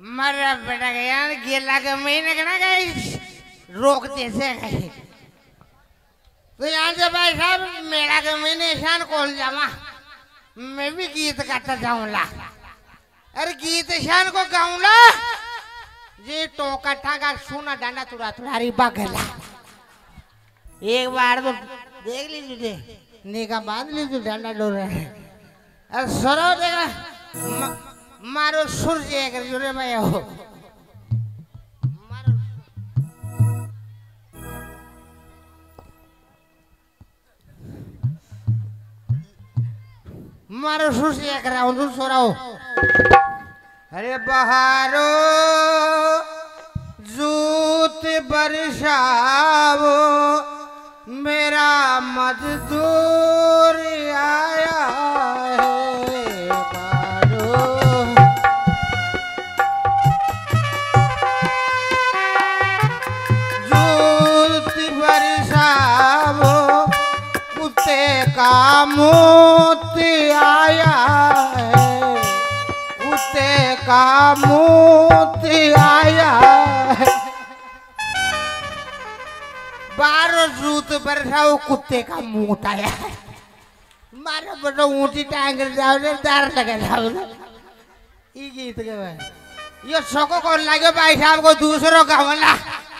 मरा बेटा गया गेला के महीने का ना गई रोकते से गई तो यहाँ से भाई साहब मेरा के महीने शान खोल जावा मैं भी गीत गाता जाऊंगा अरे गीत शान को गाऊंगा जी टोका ठाका सोना डांडा तुड़ा तुड़ारी बगला एक बार तो देख लीजिए निगाह बांध लीजिए डांडा डोल रहा है अरे सरो देखना मारो सूर्य कर जुरे में हो मारो सूर्य कर रहा हूँ सो रहा हूँ अरे बहारो जूत बरसावो मेरा मजदूर आया है बारो जूत बरसावो कुत्ते का मूत आया है कुत्ते का मूत आया है बारो जूत बरसाओ कुत्ते का मुंह आया है मारो बड़ो ऊंची टांग जाओ रे दार लगा जाओ ये गीत के भाई ये शोको कौन लगे भाई साहब को दूसरों का वाला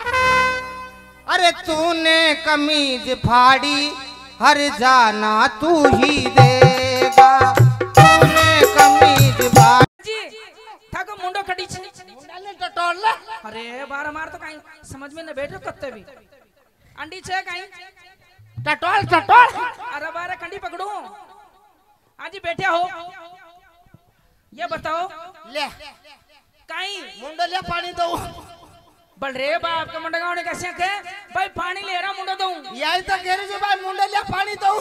अरे तूने कमीज फाड़ी हर जाना तू ही देगा तूने कमीज फाड़ी ठाकुर मुंडो खड़ी छे मुंडा ले टटोल ले अरे बार मार तो कहीं समझ में न बैठो कत्ते भी अंडी छे कहीं टटोल टटोल अरे बारे कंडी पकड़ू आज बैठे हो ये बताओ ले कहीं मुंडो ले पानी दो बल रे बाप का मुंडा गाँव ने कैसे के भाई पानी ले रहा मुंडो दो यही तो कह रही भाई मुंडो ले पानी दो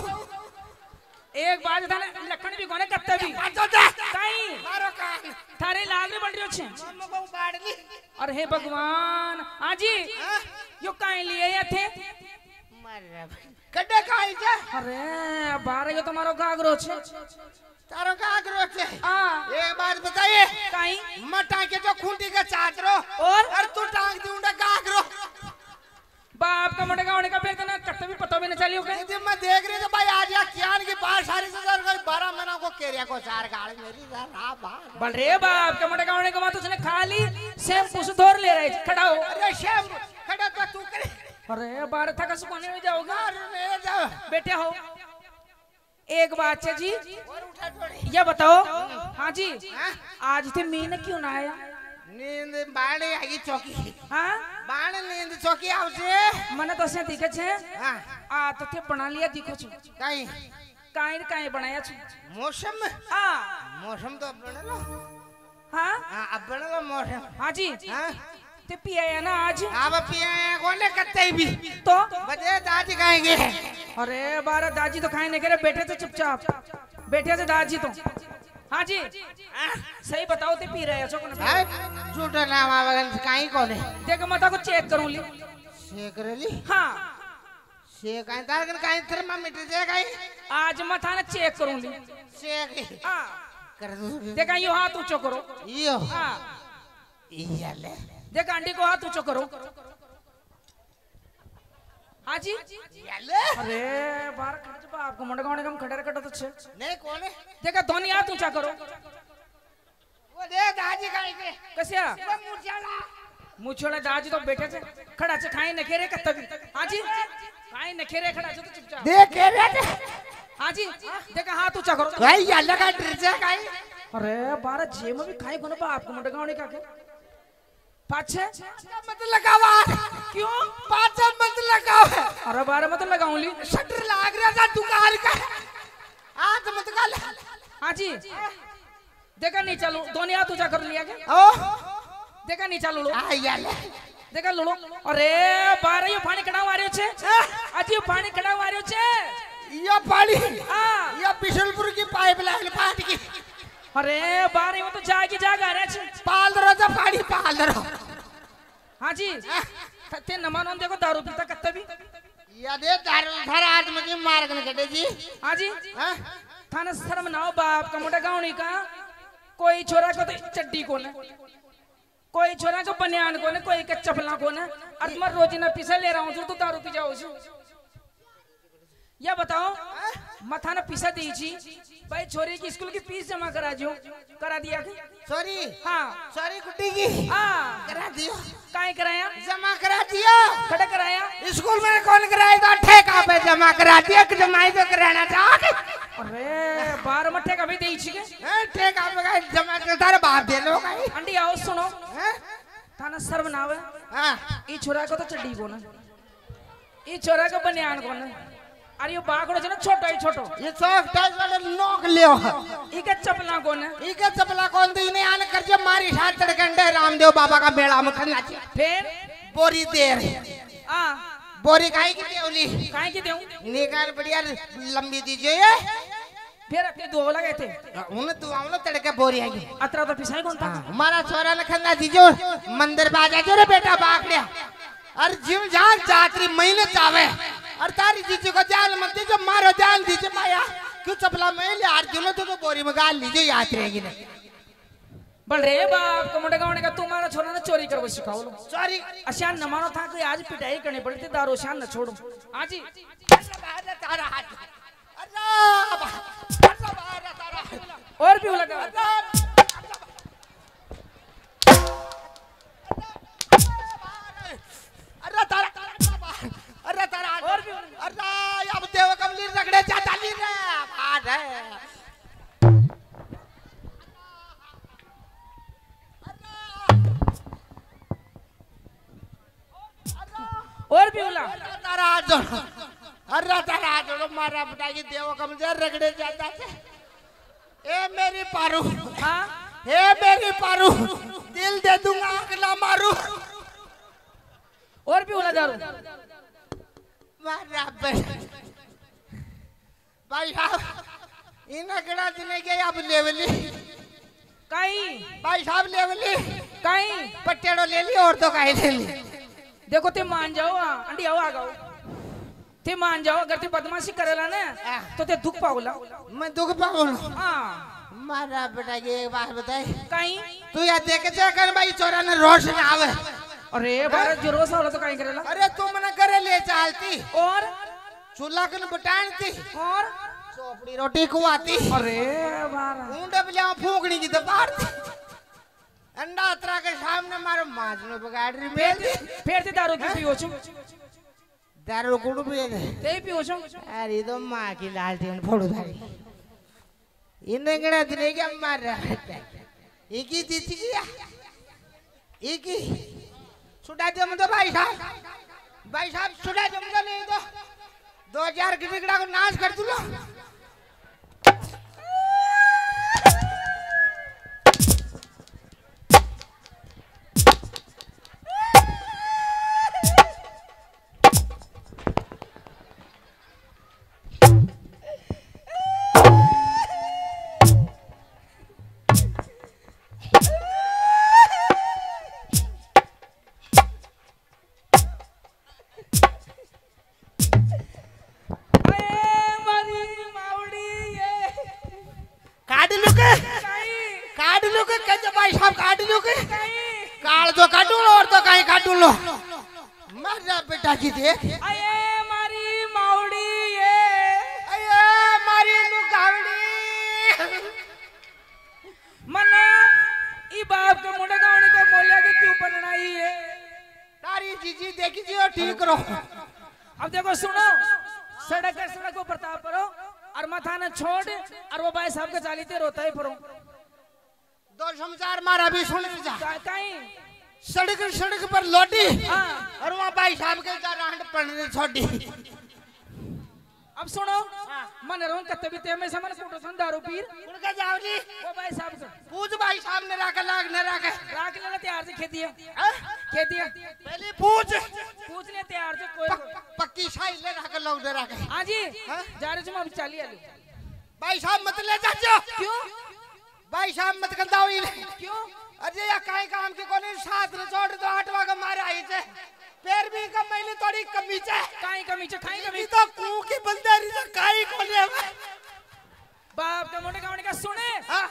एक बात था लखन भी कोने कत्ते भी कहीं मारो कान थारे लाल रे बल रही छे मम्मा को बाड़ ली अरे हे भगवान आजी यो काई लिए ये थे मर कड्डे काई छे अरे बारे यो तुम्हारो गागरो छे तारो गागरो छे हां एक बात बताइए काई मटा के जो खूंटी के चाचरो और तू टांग दूंगा गागरो बाप का मुंडा गाँव ने का फिर ना कत्ते भी पता भी न चलियो के यदि मैं देख रही तो भाई आज या कियान की बात सारी से 12 महीना को केरिया को चार गाड़ी मेरी यार हां बात बल रे बाप का मुंडा गाँव ने का उसने खाली शैम्पू से धोर ले रहे खड़ा हो अरे शेम खड़ा तो तू करे अरे बार थका से कोने में जाओगा अरे जाओ बैठे हो एक बात है जी और उठा थोड़ी ये बताओ हाँ जी आज थे मीन क्यों ना आया नींद बाड़े आगी चौकी हाँ बाण नींद चौकी आवसे मने तो से दिखे छे हां आ तो थे बना लिया दिखो छु काई काई बनाया छु मौसम हां मौसम तो बनलो हां हां अब बनलो मौसम हां जी हां ते पिया है ना आज अब पिया कोने कत्ते भी तो बजे दादी खाएंगे अरे बारा दादी तो खाए नहीं करे बैठे थे चुपचाप बैठे थे दादी तो हाँ जी सही बताओ ते पी रहे हो कौन झूठा नाम आवेगन काई कोने देख मता को चेक करूं ली चेक कर ली हां चेक काई तारगन काई थर्मामीटर जे काई आज मथा ने चेक करूं ली चेक हां कर दो देख यो हाथ ऊंचो करो यो हां इयाले देख आंटी को हाथ ऊंचो करो हाँ जी याले अरे बाहर खर्च पा आपको मुंडा गाँव ने कम खड़े रखा तो छे नहीं कोने देखा दोनों हाथ ऊंचा करो वो दे दादी खाई के कैसे वो मुछाला मुछोड़ा दादी तो बैठे थे खड़ा से खाए नखेरे कत्ता भी हाँ जी खाए नखेरे खड़ा से तो चुपचाप देख के रे हाँ जी देखा हाथ ऊंचा करो भाई याले का ड्रेस है काई अरे बारह जेब में भी खाए कोने पा आपको मुंडा गाँव ने का के पाछे मत लगावा क्यों पाछे मत लगाओ अरे बारह मत लगाऊं ली शटर लाग रहा था दुकान का हाथ मत गाल हाँ जी देखा नहीं चलो दोनों हाथ ऊंचा कर लिया के ओ देखा नहीं चलो लो आ याले देखा लो अरे बारह यो पानी कड़ा मारियो छे आज यो पानी कड़ा मारियो छे ये पानी हां ये बिशलपुर की पाइपलाइन फाट की अरे बारे वो तो जागी जाग आ रहे छे पाल दरो तो पानी पाल दरो हाँ जी ते नमानों देखो दारू पीता कत्ते भी यादे दारू धर आज मुझे मार के कटे जी हाँ जी हां थाना शर्म ना हो बाप का मोटा गाँव नहीं का कोई छोरा को तो चड्डी को कोई छोरा को बनियान को ने कोई के चपला को ने और तुम रोजीना पीसा ले रहा हूँ तो दारू पी जाओ या बताओ मथा ना पीसा दी छी भाई छोरी की स्कूल की फीस जमा करा दिया की सॉरी हाँ सॉरी गुड्डी की हाँ करा दियो काहे कराया जमा करा दियो कटा कराया स्कूल में कौन कराएगा ठेका पे जमा करा दिया कि जमाई तो कराना चाहोगे अरे 12 मट्ठे का भी दी छी के ठेका पे जमा कर तारे बाप दे लो भाई अंडी आओ सुनो थाना सर्व नावे हां ई छोरा को तो चड्डी को ना ई छोरा को बनियान को ना अरे ये बागड़ो जो ना छोटा ही छोटो ये सॉफ्ट टच वाले नोक लियो इके चपला कौन है इके चपला कौन दी ने आने कर जब मारी साथ तड़कंडे रामदेव बाबा का मेला में खन्ना ची फिर बोरी देर बोरी काहे की देवली काहे की देऊ निकाल बढ़िया लंबी दीजिए फिर अपने दो लगे थे उन्हें तू आवलो तड़के बोरी आएगी अतरा तो पिसाई कौन था हमारा छोरा ने खन्ना दीजो मंदिर बाजा जो रे बेटा बागड़िया और जिम जान जात्री महीने चावे और तारी जीजी को जाल मत दीजिए मारो जाल दीजिए माया क्यों चपला में ले आर जिलो तो बोरी में गाल लीजिए याद रहेगी ना बोल रे बाप को मुंडे गावने का तुम्हारा छोरा ने चोरी करवा सिखाओ लो सॉरी अशान न मानो था कि आज पिटाई करनी पड़ी थी दारू शान न छोड़ो आज ही तारा हाथ तारा और भी लगा अरे तारा अरे तारा और भी अरे अब देव कमली रगड़े जाता नहीं रे बात है और भी बोला तारा जोड़ो अरे तारा जोड़ो मारा बताइए देव कमली रगड़े जाता है ए मेरी पारू हाँ ए मेरी पारू दिल दे दूंगा आंख ना मारू और भी बोला दारू भाई साहब इन्हें केड़ा दिने के अब लेवली काई भाई साहब लेवली काई पट्टेड़ो ले ली और तो काहे ले ली देखो ते मान जाओ अंडी आओ आ गाओ ते मान जाओ अगर ते बदमाशी करेला ना तो ते दुख पाओला मैं दुख पाऊंगा हां मारा बेटा ये एक बात बताए काई तू या देख जा कर भाई चोरा ने रोश ना आवे अरे भारत जो रोज होला तो काई करेला अरे तू मने करे ले चालती और चूल्हा कन बटानती और चोपड़ी रोटी खुआती अरे बारा ऊंडे बजा फूंकनी की दबारती अंडा अतरा के सामने मारो माजनो बगाड़ रही मेल फिर ते दारू की पियो छु दारू गुड़ पिए दे ते पियो छु अरे तो मां की लालटेन फोड़ो धारी इन्हें गड़ा दिने के मार रहा है इकी दीती किया इकी सुडा जम दो भाई साहब सुडा जम दो नहीं तो 2000 की टिकड़ा को नाश कर दूँ काल तो काटू लो और तो कहीं काटू लो मर बेटा की देख अये मारी मावड़ी ये अये मारी लुगावड़ी मना ई बाप के मुंडे गावने के मोलिया के क्यों बननाई है तारी जीजी देखी जी और ठीक करो अब देखो सुनो सड़क को प्रताप करो और माथा ने छोड़ और वो भाई साहब के चाली ते रोता है परो दो समाचार मारा भी सुन जा कहीं सड़क पर लौटी और वहाँ भाई साहब के रांड पड़ने छोड़ी अब सुनो मन रोन कत्ते भी ते में समन फोटो सन दारू पीर उनका जावली वो भाई साहब से पूछ भाई साहब ने राख लाग न राख ले तैयार से खेती पहले पूछ ले तैयार से कोई पक्की शाही ले राख लोग ने राख हां जी जा रहे हम चाली आलू भाई साहब मत ले जाओ क्यों भाई साहब मत गंदाओ क्यों अजय या काई काम की कोने साथ ने छोड़ दो आठवा का मारा आई छे पैर भी का मैंने थोड़ी कमी छे काई कमी छे खाई कमी तो कू की बंदारी तो काई कोने बाप का मोटे गावने का सुने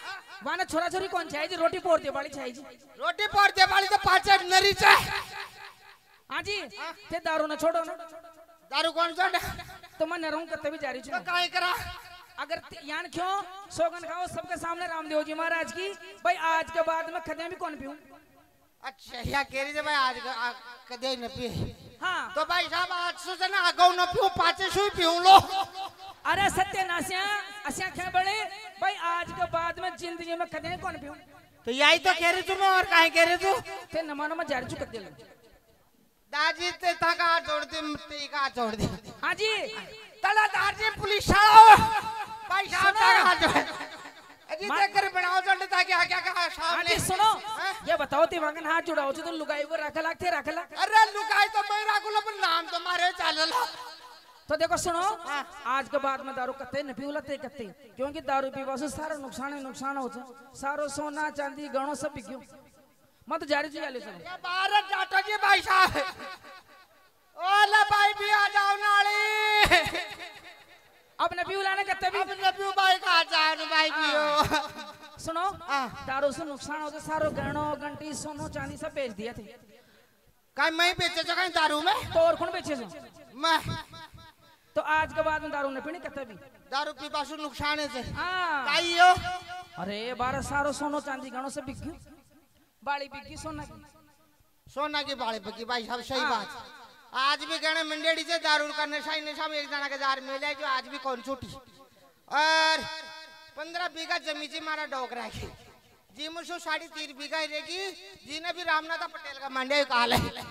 वाना छोरा छोरी कौन चाहिए जी? रोटी पोर दे बाड़ी चाहिए जी। रोटी पोर दे बाड़ी तो पाचे नरी चे। हाँ जी ते दारू न छोड़ो ना। दारू कौन छोड़े? तो मैं नरहूं करते भी जारी तो काहे करा? अगर यान क्यों सोगन खाओ सबके सामने रामदेव जी महाराज की भाई आज के बाद में खदे भी कौन पीऊं। अच्छा या कह रही भाई आज कदे न पी। हाँ तो भाई साहब आज से ना अगौ न पीऊं पाचे सुई पीऊं लो। अरे सत्यानाशिया असिया क्या बड़े भाई आज के बाद में जिंदगी में कदे कौन पीऊं। तो यही तो कह रही तू मैं और काहे कह रही तू? ते नमानो में जारी चुक दे दाजी ते था का छोड़ दे ते का छोड़ दे। हाँ जी तला दाजी पुलिस आओ भाई साहब का छोड़ अजी ते कर बनाओ चंड ताकि आ क्या कहा सामने। सुनो ये बताओ ते वागन हाथ जुड़ाओ तो लुगाई को रख लागते रख ला। अरे लुगाई तो मैं राखूला पर नाम तो मारे चल ला। तो देखो सुनो आज के बाद में दारू कत्ते न पीऊला ते कत्ते क्योंकि दारू पीवा से सारा नुकसान ही नुकसान हो जाए। सारो सोना चांदी गहनों सब बिक्यो मत जारी जी आले चलो। ये भारत जाटो जी भाई साहब ओला भाई भी आ जाओ नाली। अब न पीऊला ने कत्ते भी अब न पीऊ भाई का जाए न भाई पियो। सुनो दारू से नुकसान हो जाए सारो गहनों घंटी सोनो चांदी सब बेच दिया थे। काय मैं बेचे जो कहीं दारू में तो और कौन बेचे जो? मैं तो आज के बाद में दारू न पीनी कत्ते भी दारू पीवा से नुकसान है से हाँ काई हो। अरे बारह सारो सोनो चांदी गहनों सब बिक्यो बाड़ी बिकी सोना की सोना की बाड़ी बिकी भाई साहब सही बात। आज भी गहने मंडेड़ी से दारू का नशा ही नशा में एक जना के जार मिले जो आज भी कौन छूटी। और 15 बीघा जमी जी मारा डोक रखी जी मुझे 3.5 बीघा ही रहेगी जी ने भी रामनाथ पटेल का मंडे काल है।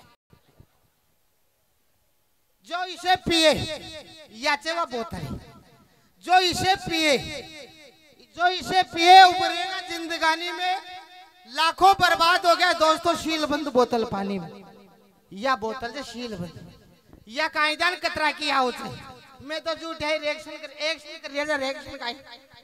जो इसे पिए याचे वह बोतल जो इसे पिए उभरेगा जिंदगानी में लाखों बर्बाद हो गया दोस्तों। शीलबंद बोतल पानी में या बोतल से शीलबंद या कायदान कतरा किया उसे मैं तो झूठ है रिएक्शन कर रिएक्शन का।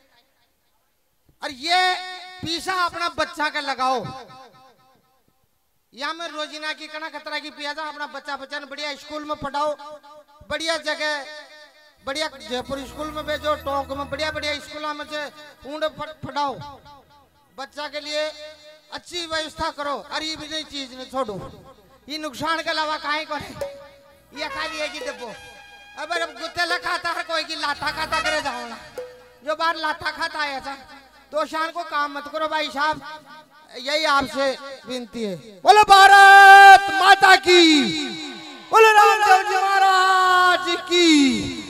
और ये पीसा अपना बच्चा का लगाओ या मैं रोजीना की कना खतरा की पिया था अपना बच्चा बढ़िया स्कूल में पढ़ाओ बढ़िया जगह बढ़िया जयपुर स्कूल में भेजो टोंक में बढ़िया स्कूलों में से ऊंड पढ़ाओ बच्चा के लिए अच्छी व्यवस्था करो। और ये भी नहीं चीज नहीं छोड़ो ये नुकसान के अलावा काहे को ये खाली एक ही डिब्बो। अब गुत्ते खाता है कोई की लाता खाता करे जाओ ना जो बार लाता खाता है ऐसा तो शान को काम मत करो भाई साहब। यही आपसे विनती है। बोलो भारत माता की बोलो रामदेव जी महाराज की।